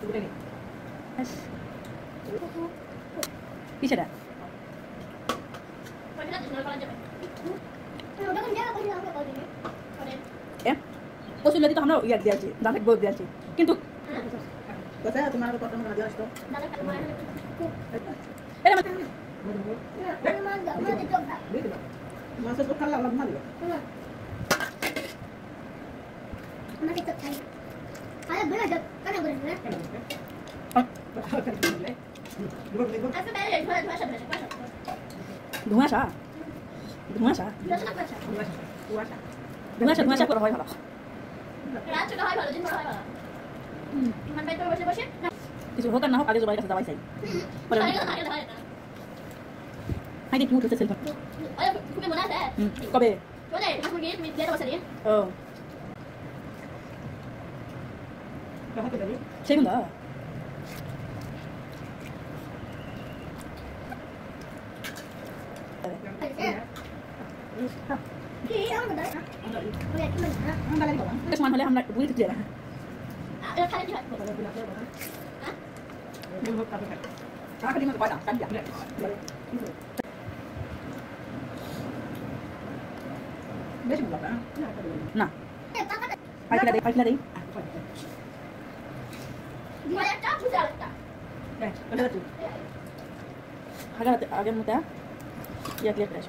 কি সেটা কচুর লতি তো আমরা ইয়ার দিয়েছি দাঁত বই দিয়েছি কিন্তু তোমার মাছের চোখ খাল্লা ভালো ধোঁয়াশা ধোঁয়াশা ধোঁয়াশা ধোঁয়াশা করে হয় ভালো কিছু হোক আর না হোক আগে জবাই কাছে যাওয়াই চাই হাই দেখি উঠেছে সেলফোন কবে ও সেই বন্ধা সমান হলে আমরা বুঝতে চাই না না পাইকিলা দেই আগের মতো ইয়া ক্লিয়ার করে আসবে